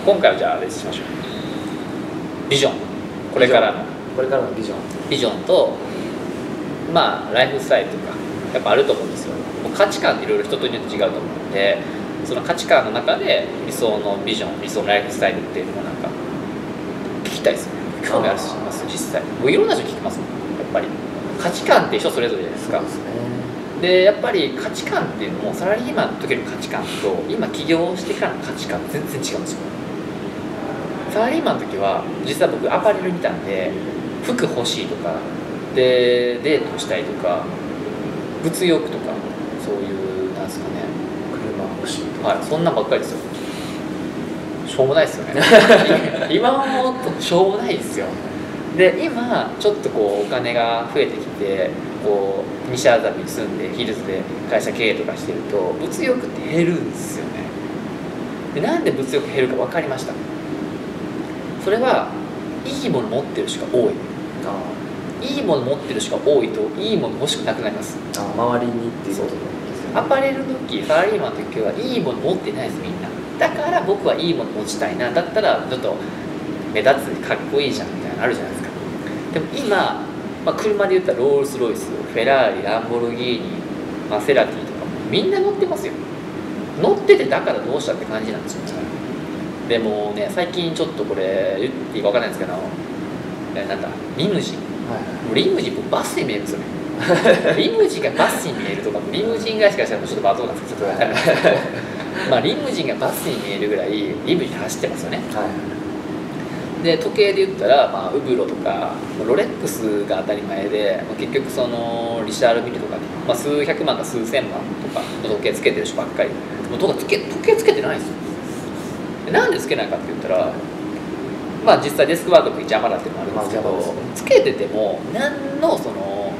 今回はじゃああれしましょう。ビジョン、これからのビジョンと、まあライフスタイルとかやっぱあると思うんですよ。価値観っていろいろ人によって違うと思うので、その価値観の中で理想のビジョン、理想のライフスタイルっていうのもなんか聞きたいですよね。興味あるします実際。もういろんな人聞きますもん。やっぱり価値観って人それぞれじゃないですか。でやっぱり価値観っていうのもサラリーマンの時の価値観と今起業してからの価値観全然違うんですよ。サラリーマンの時は実は僕アパレル見たんで、服欲しいとかでデートしたいとか物欲とかそういうなんですかね、 車欲しいとか、 はい、そんなんばっかりですよ。しょうもないですよね今はもっとしょうもないですよ。で今ちょっとこうお金が増えてきてこう西麻布に住んでヒルズで会社経営とかしてると物欲って減るんですよね。でなんで物欲減るか分かりました。それはいいもの持ってる人が多い。いいもの持ってる人が多いといいもの欲しくなくなります。 周りにっていうことなんですよね。 アパレルの時サラリーマンの時はいいもの持ってないですみんな。だから僕はいいもの持ちたいな、だったらちょっと目立つかっこいいじゃんみたいなのあるじゃないですか。でも今、車で言ったらロールスロイス、フェラーリ、ランボルギーニ、マセラティとかみんな乗ってますよ。乗っててだからどうしたって感じなんですよ。でもね、最近ちょっとこれ言っていいか分かんないんですけど、なんだリムジン、リムジン僕バスに見えるんですよねリムジンがバスに見えるとか、リムジン会社からしたらちょっとバズなんですけど、ちょっと分かんないですけどリムジンがバスに見えるぐらいリムジン走ってますよね。で時計で言ったら、ウブロとかロレックスが当たり前で、結局そのリシャールミルとか、数百万か数千万とかの時計つけてる人ばっかり。もう時計つけてないんですよ。なんでつけないかって言ったら、実際デスクワークの時邪魔だっていうのもあるんですけど、つけてても何のその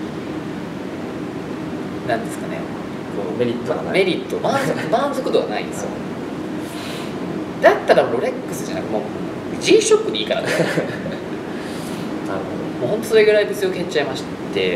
なんですかね、 メリットがない、 メリット満足度がないんですよ。だったらロレックスじゃなくもう G ショックでいいからってもうほんとそれぐらい物欲減っちゃいまして、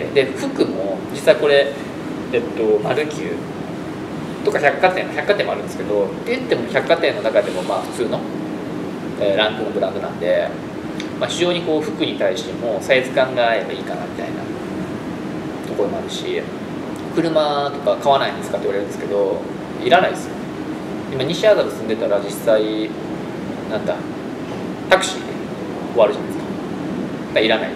で服も実際これマルキューとか百貨店もあるんですけど、って言っても百貨店の中でも普通の、ランクのブランドなんで、非常にこう服に対してもサイズ感が合えばいいかなみたいなところもあるし、車とか買わないんですかって言われるんですけど、いらないですよ。今西麻布住んでたら実際なんだタクシーで終わるじゃないですか。だからいらない。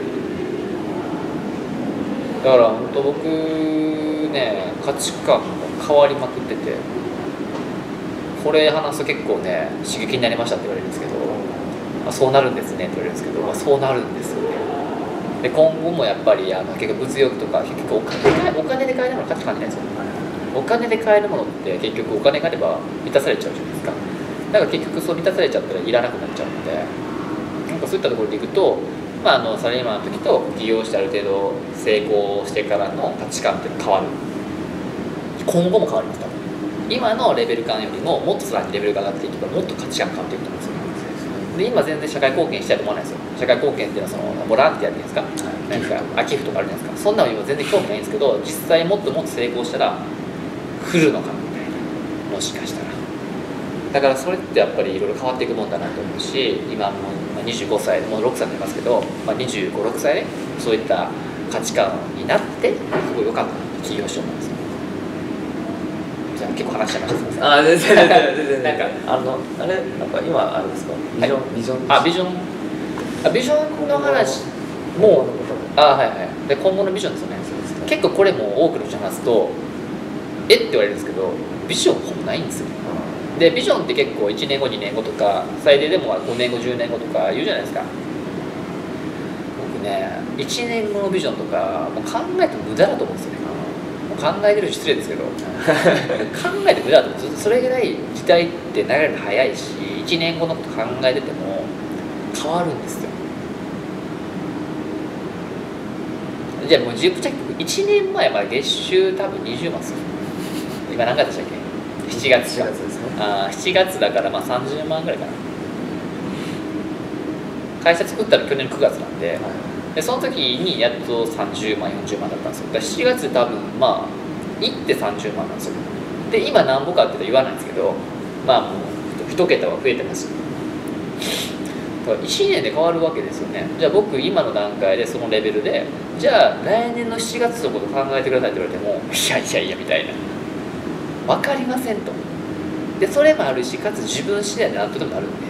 だから本当僕ね、価値観変わりまくってて、これ話すと結構ね刺激になりましたって言われるんですけど、そうなるんですねって言われるんですけど、そうなるんですよね。で今後もやっぱり結構物欲とか結局お金で買えるもの価値観じゃないですよ。お金で買えるものって結局お金があれば満たされちゃうじゃないですか。だから結局そう満たされちゃったらいらなくなっちゃうので、なんかそういったところでいくと、サラリーマンの時と起業してある程度成功してからの価値観っていうのは変わる。今後も変わります。多分今のレベル感よりももっとさらにレベルが上がっていけばもっと価値観変わっていくと思うんですよ。で今全然社会貢献したいと思わないですよ。社会貢献っていうのはそのボランティアっていうんですか、寄付とかあるじゃないですか。そんなの今全然興味ないんですけど、実際もっともっと成功したら来るのかみたいな、もしかしたら。だからそれってやっぱりいろいろ変わっていくもんだなと思うし、今もう25歳もう6歳になりますけど、25、6歳でそういった価値観になってすごい良かったなって起業しようと思うんですよ。じゃあ結構話しちゃいました。すみません。 全然なんかあれなんか今あるんですか、ビジョンの話もで今後のビジョンですよね。結構これも多くの人に話すとって言われるんですけど、ビジョンほぼないんですよ。でビジョンって結構1年後2年後とか最低でも5年後10年後とか言うじゃないですか。僕ね1年後のビジョンとかもう考えても無駄だと思うんですよね。考えてる失礼ですけど考えて無駄だと思うんです。それぐらい時代って流れるの早いし、1年後のこと考えてても変わるんですよ。じゃあもうぶっちゃけ1年前まで月収多分20万ですよ。今何月でしたっけ。7月ですね。 7月だから30万ぐらいかな。会社作ったの去年の9月なんで、でその時にやっと30万40万だったんですよ。だから7月で多分いって30万なんですよ。で今何ぼかって言わないんですけど、もう1桁は増えてます。 だから1年で変わるわけですよね。じゃあ僕今の段階でそのレベルで、じゃあ来年の7月のこと考えてくださいって言われても、いやいやいやみたいな、分かりませんと。でそれもあるし、かつ自分次第でなんとでもなるんで、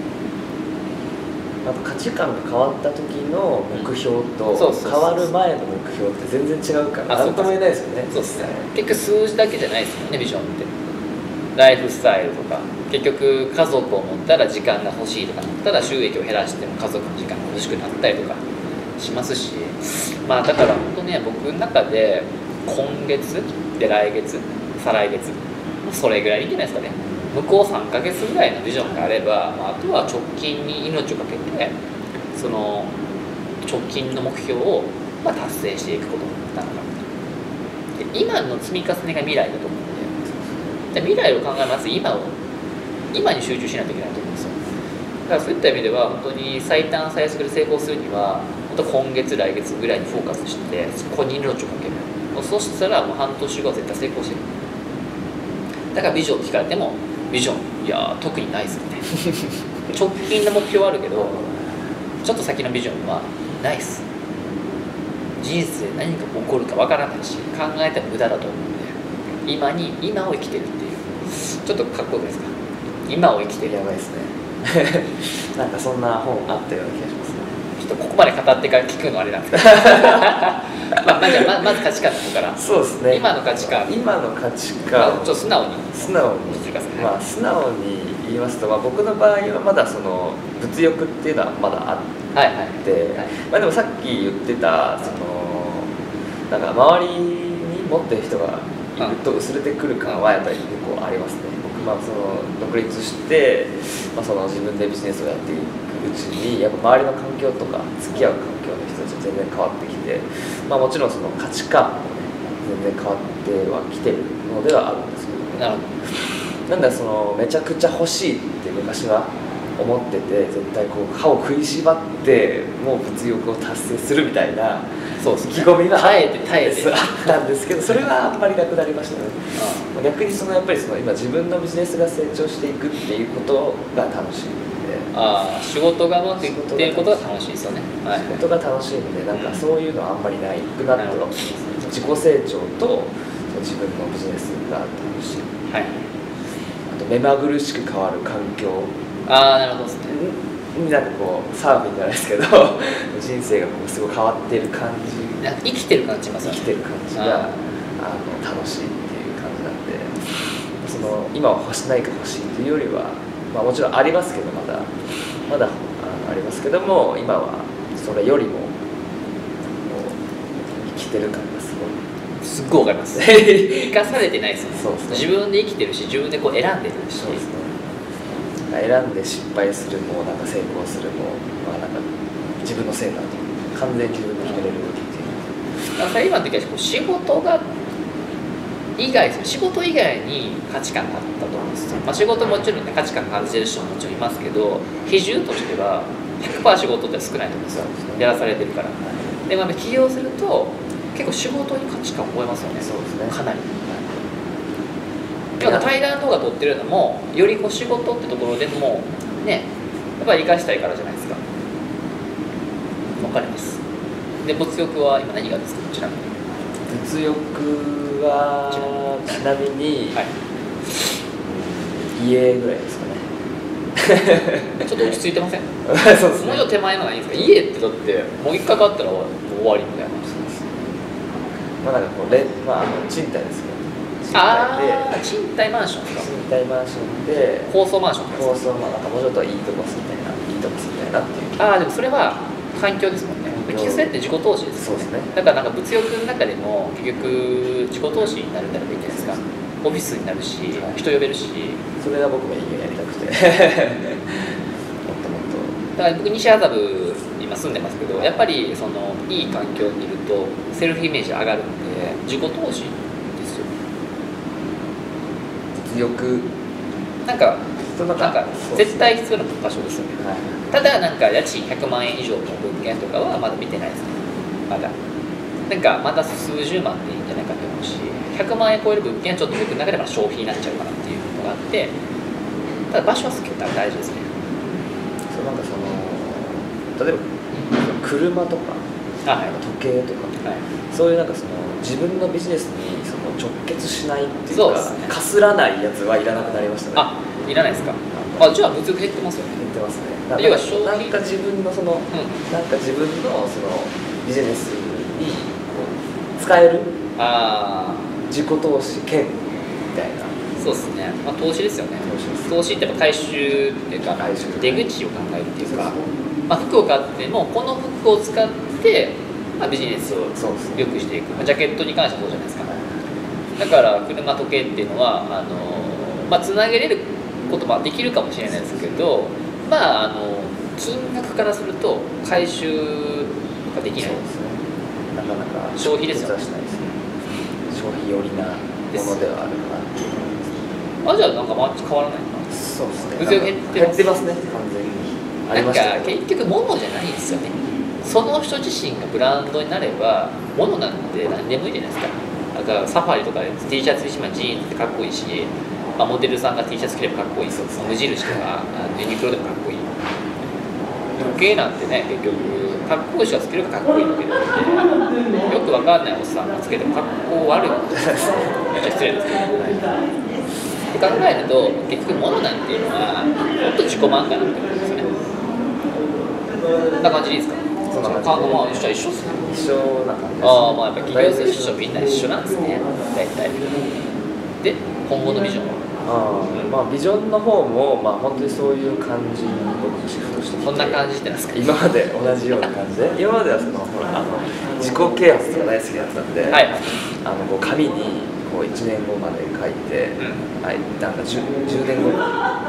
あと価値観が変わった時の目標とそうそうそう変わる前の目標って全然違うから何とも言えないですよね。 そうですね。結局数字だけじゃないですよね、ビジョンって。ライフスタイルとか、結局家族を持ったら時間が欲しいとかなったら収益を減らしても家族の時間が欲しくなったりとかしますし、まあだから本当ね、僕の中で今月で来月、再来月、それぐらいいいんじゃないですかね。向こう3ヶ月ぐらいのビジョンがあれば、まあ、あとは直近に命をかけてその直近の目標を、まあ、達成していくことなのかなと。で今の積み重ねが未来だと思うので、未来を考えます。今に集中しないといけないと思うんですよ。だからそういった意味では本当に最短最速で成功するには本当今月来月ぐらいにフォーカスしてそこに命をかける。そうしたらもう半年後は絶対成功してる。だからビジョン聞かれてもビジョンいや特にないですよね直近の目標はあるけどちょっと先のビジョンはないっす。人生何か起こるかわからないし考えても無駄だと思うんで、今を生きてるっていうちょっとかっこよくないですか。今を生きてる。 やばいですねなんかそんな本あったような気がしますね。 ちょっとここまで語ってから聞くのはあれなんですけどじゃあまず価値観の方から。 そうですね。 今の価値観ちょっと素直に聞いてください。まあ素直に言いますと、まあ、僕の場合はまだその物欲っていうのはまだあって、 はいはいはい、 まあでもさっき言ってたそのなんか周りに持ってる人がいると薄れてくる感はやっぱり結構ありますね。僕まあその独立して、まあ、その自分でビジネスをやっていくうちにやっぱ周りの環境とか付き合う環境の人たちが全然変わってきて、まあ、もちろんその価値観もね全然変わってはきてるのではあるんですけど、ね、 なるほど。 なんだそのめちゃくちゃ欲しいって昔は思ってて絶対こう歯を食いしばってもう物欲を達成するみたいなそうですね、 意気込みが耐えてあったんですけどそれはあんまりなくなりましたね。逆にそのやっぱりその今自分のビジネスが成長していくっていうことが楽しいんで、 仕事がうまくいっていることが楽しいですよね。 はい、仕事が楽しいんでなんかそういうのはあんまりないくなっては自己成長と自分のビジネスが楽しい、 はい、 あと目まぐるしく変わる環境なるほどですね。 なんかこうサーフィンじゃないですけど人生がこうすごい変わってる感じ、 なんか生きてる感じますよね。 生きてる感じが楽しいっていう感じなんで、その今は何か欲しいっていうよりは、まあ、もちろんありますけどまだありますけども今はそれよりも生きてる感がすっごいわかります生かされてないですよね。 そうですね。 自分で生きてるし自分でこう選んでるし。 そうですね。選んで失敗するもなんか成功するも、まあ、なんか自分のせいだと完全に自分で決めれるっていう。 だから今の時は仕事が以外仕事以外に価値観があったと思うんですよ。まあ、仕事もちろんね価値観感じてる人ももちろんいますけど比重としては 100% 仕事って少ないと思うんですよ。やらされてるから。でも起業すると結構仕事に価値観を覚えますよね。 そうですね。 かなり。対談動画撮ってるのもより仕事ってところでもねやっぱり生かしたいからじゃないですか。わかります。で物欲は今何がですか。ちなみに物欲はちなみに、はい、家ぐらいですかねちょっと落ち着いてませんそうですね。 もうちょっと手前のがいいんですか。家ってだってもう一回かかったらもう終わりみたいな。 まあなんかこう賃貸ですけど賃貸マンションですか。 賃貸マンションで高層マンションですか。なんかもうちょっといいとこ住みたいなっていう。 でもそれは環境ですもんね。基礎って自己投資ですよね。 そうですね。 だからなんか物欲の中でも結局自己投資になるんだらいいじゃないですか。オフィスになるし、人呼べるし。 それが僕もやりたくてもっともっとだから僕西麻布今住んでますけどやっぱりそのいい環境にいるとセルフイメージ上がるんで自己投資ですよ。 物欲なんか絶対必要な場所ですよね。はい、ただなんか家賃100万円以上の物件とかはまだ見てないですね。まだなんかまた数十万でいいんじゃないかと思うし100万円超える物件はちょっと僕の中では消費になっちゃうかなっていうのがあって、ただ場所は好きだったら大事ですね。 なんか例えば車とか時計とか、そういうなんか自分のビジネスに直結しないっていうか、かすらないやつはいらなくなりましたね。 あ、いらないですか。じゃあ物欲減ってますよね。 減ってますね。 要は消費、 なんか自分のなんか自分のビジネスに使える自己投資兼みたいな。 そうですね。投資ですよね。投資ってやっぱ回収っていうか出口を考えるっていうか、服を買ってもこの服を使ってビジネスを良くしていく。ジャケットに関してはそうじゃないですか。だから車時計っていうのはつなげれることもできるかもしれないですけど、金額からすると回収ができない。 なかなか消費ですよね。 消費寄りなものではあるかなっていう。 じゃあなんか変わらないかな。 そうですね。 物欲減ってますね。 完全に。 なんか結局物じゃないんですよね。その人自身がブランドになれば物なんて何でもいいじゃないですか。だからサファリとかで T シャツにしまジーンズってかっこいいし、モデルさんが T シャツ着ればかっこいい。無印とかユニクロでもかっこいい。時計なんてね、結局かっこいい人がつけるからかっこいいわけで、よくわかんないおっさんがつけてもかっこ悪いわけです。めっちゃ失礼ですけど、って考えると結局物なんていうのはもっと自己満がなんてことですよね。こんな感じでいいですか。 そんな感じ。 一緒っすね。 一緒な感じです。 やっぱ企業する人みんな一緒なんですね、大体。で、今後のビジョンはビジョンの方も本当にそういう感じに僕シフトしてきて、 こんな感じってなんですか。 今まで同じような感じで今までは自己啓発とか大好きだったんで、紙に1年後まで書いて、なんか10年後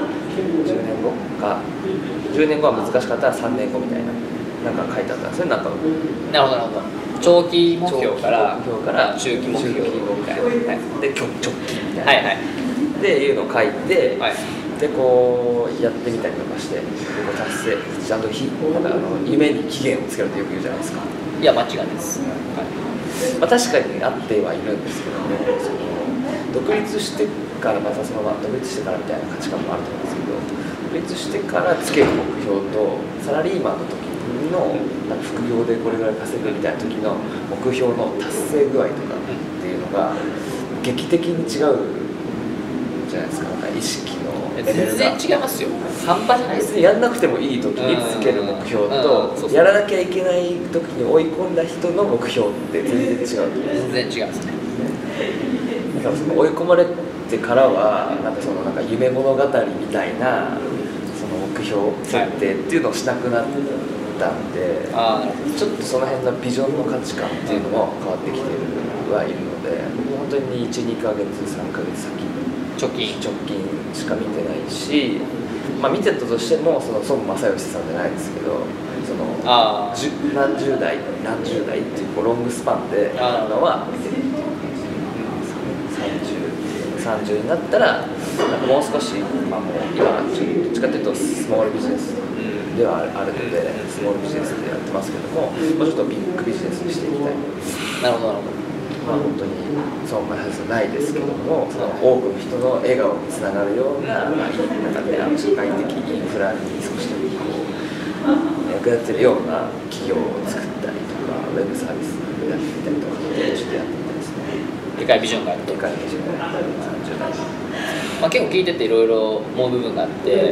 か10年後は難しかったら3年後みたいななんか書いてあったんですよ。なんかなるほどなるほど。長期目標から中期目標みたいな、で直近みたいな、っていうのを書いて、でやってみたりとかして達成ちゃんと夢に期限をつけるとよく言うじゃないですか。 いや間違いないです、 確かにあってはいるんですけども、独立してから独立してからみたいな価値観もあると思うんですけど、独立してからつける目標とサラリーマンの時の副業でこれぐらい稼ぐみたいな時の目標の達成具合とかっていうのが劇的に違うじゃないですか。意識のレベルが全然違いますよ。半端じゃないです。 やんなくてもいい時につける目標とやらなきゃいけない時に追い込んだ人の目標って全然違う。 全然違いますね。 だから追い込まれてからはなんか夢物語みたいな目標設定っていうのをしなくなったんで、ちょっとその辺のビジョンの価値観っていうのも変わってきてはいるので、本当に 1,2 ヶ月3ヶ月先直近しか見てないし、見てたとしても孫正義さんじゃないですけど何十代っていうロングスパンでのは見てるっていう感じ。30になったらもう少し、今どっちかというとスモールビジネスではあるのでスモールビジネスでやってますけども、もうちょっとビッグビジネスにしていきたい。 なるほどなるほど。 本当にそう思いはずないですけども、多くの人の笑顔につながるような、社会的インフラに少しでも役立ってるような企業を作ったりとか、ウェブサービスをやってみたりとかっていうのをやってみたいですね。 でかいビジョンがあると。 でかいビジョンがある30代。 結構聞いてていろいろ思う部分があって、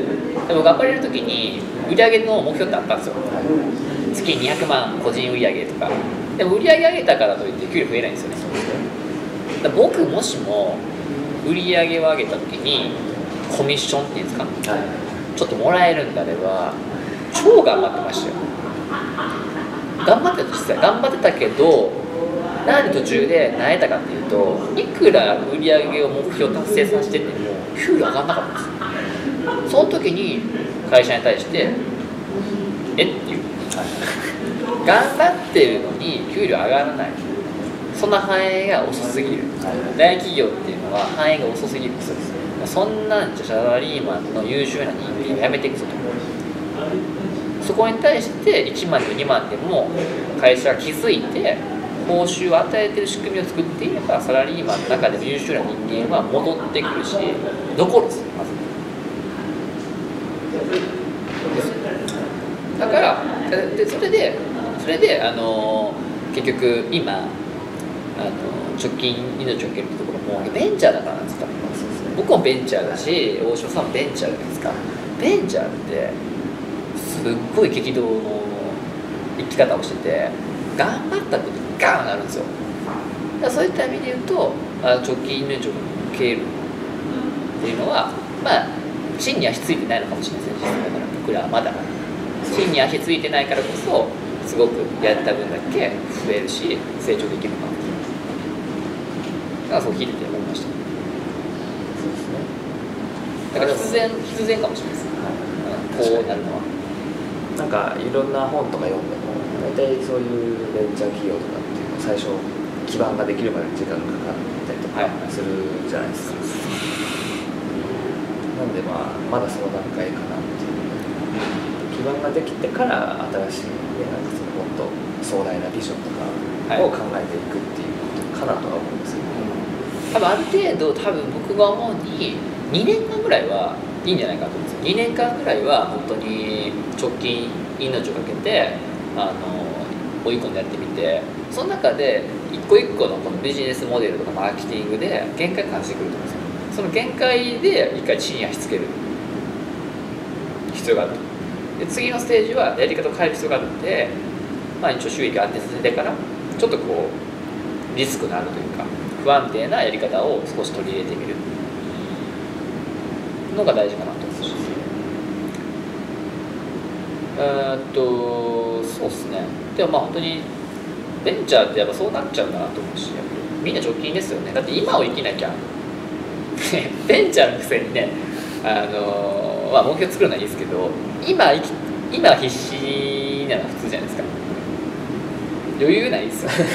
でも頑張れるときに売上の目標ってあったんですよ。月200万個人売上とか。でも売上上げたからといって給料増えないんですよね。だから僕もしも売上を上げたときにコミッションっていうんですか、ちょっともらえるんであれば超頑張ってましたよ。頑張ってた、実際頑張ってたけど、なんで途中で萎えたかっていうと、いくら売上を目標達成させてても給料上がんなかったんですよ。その時に会社に対してっていう頑張ってるのに給料上がらない、そんな反映が遅すぎる。大企業っていうのは反映が遅すぎる。そんなんじゃサラリーマンの優秀な人間を辞めていくぞと。そこに対して1万でも2万でも会社が気づいて報酬を与えている仕組みを作っていれば、サラリーマンの中でも優秀な人間は戻ってくるし残るんですよ。まずでそれで結局今直近命を受けるところもベンチャーだからなんですか。僕もベンチャーだし大島さんもベンチャーじゃないですか。ベンチャーってすっごい激動の生き方をしてて頑張ったことガーンなるんですよ。だからそういった意味で言うと直近命を受けるっていうのはまあ芯に足ついてないのかもしれないですね。だから僕らはまだ芯に足ついてないからこそすごくやった分だけ増えるし成長できるのかもしれない。だからそう聞いてて思いました。 そうですね。 だから必然かもしれないです、こうなるのは。 なんかいろんな本とか読んでも大体そういうベンチャー企業とかっていうのは最初基盤ができるまで時間がかかったりとかするじゃないですか、なんでまだその段階かなっていう基盤ができてから新しい、なんかそのもっと壮大なビジョンとかを考えていくっていうことかなとは思うんですけど、 多分ある程度僕が思うに2年間ぐらいはいいんじゃないかと思うんですよ。2年間ぐらいは本当に直近命をかけて追い込んでやってみて、その中で一個一個のこのビジネスモデルとかマーケティングで限界感じてくると思うんですよ。その限界で一回地に足つける必要があると。で次のステージはやり方を変える必要があるので、一応収益を安定させてからちょっとこうリスクのあるというか不安定なやり方を少し取り入れてみるのが大事かなと思います。そうですね。でも本当にベンチャーってやっぱそうなっちゃうかなと思うし、みんな直近ですよね。だって今を生きなきゃベンチャーのくせにね目標作るのはいいですけど今必死なのは普通じゃないですか。余裕ないですよそんな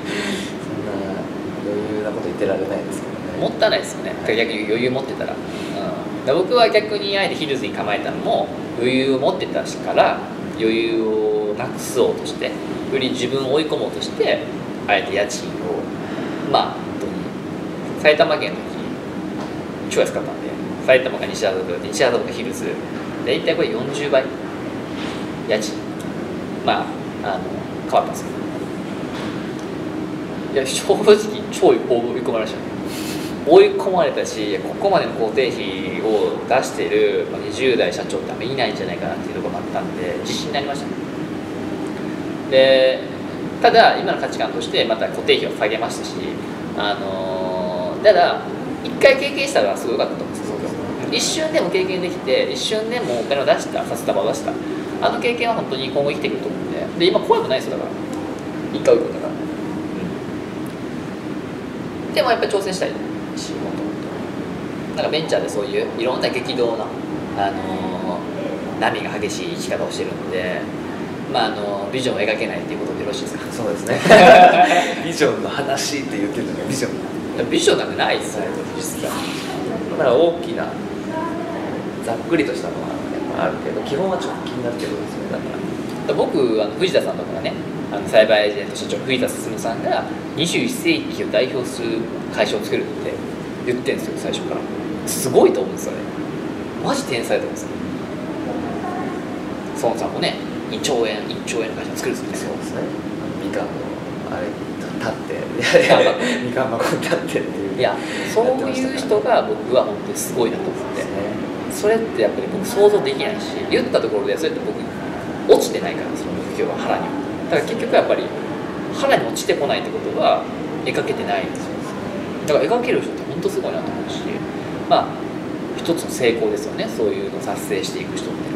余裕なこと言ってられないですけどね。 もったいないですよね。逆に余裕持ってたら、僕は逆にあえてヒルズに構えたのも余裕を持ってたから余裕をなくそうとしてより自分を追い込もうとしてあえて家賃を本当に埼玉県の時超安かったんで埼玉か西麻布かヒルズ大体これ40倍家賃変わったんですけど、いや正直超追い込まれましたね。追い込まれたしここまでの固定費を出している20代社長ってあんまりいないんじゃないかなっていうところもあったんで自信になりましたね。でただ今の価値観としてまた固定費を下げましたし、ただ一回経験したらすごい良かったと思うんですよ。一瞬でも経験できて一瞬でもお金を出した札束を出したあの経験は本当に今後生きてくると思うんで今怖くないですよ。だから一回追い込んだから、でもやっぱり挑戦したいしもっともっとなんかベンチャーでそういういろんな激動な、波が激しい生き方をしてるので、ビジョンを描けないっていうことでよろしいですか。 そうですねビジョンの話って言ってるのがビジョンビジョンなんてないですよ実際。 だから大きなざっくりとしたのはやっぱあるけど基本は直近だってことですよね。だから僕藤田さんとかがねサイバーエージェント社長藤田進さんが21世紀を代表する会社を作るって言ってるんですよ最初から。すごいと思うんですよね。マジ天才だと思うんですよ。孫さんもね1兆円の会社を作るんですよね。 そうですね。みかんのあれ立ってみかん箱に立ってっていう。 いやそういう人が僕は本当にすごいなと思って、それってやっぱり僕想像できないし言ったところでそれって僕落ちてないからその目標は腹には。だから結局やっぱり腹に落ちてこないってことは描けてないんですよ。だから描ける人って本当すごいなと思うし一つの成功ですよね。そういうのを達成していく人っていう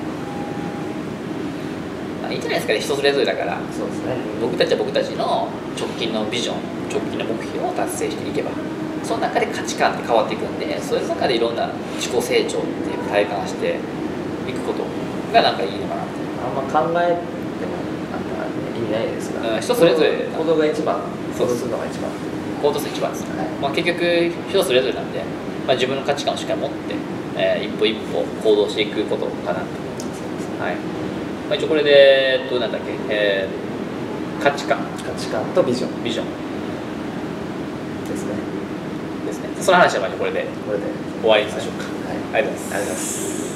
のはいいんじゃないですかね。人それぞれだから。 そうですね。 僕たちは僕たちの直近のビジョン直近の目標を達成していけばその中で価値観って変わっていくんでそういう中でいろんな自己成長っていう体感していくことがなんかいいのかなって。 あんま考えても意味ないですから、 人それぞれ行動が一番行動するのが一番行動する一番です、結局人それぞれなんで、自分の価値観をしっかり持って、一歩一歩行動していくことかなと思います。一応これでなんだっけ、価値観とビジョンですね。 ですね。 その話はこれで終わりにしましょうか。 はい、 ありがとうございます。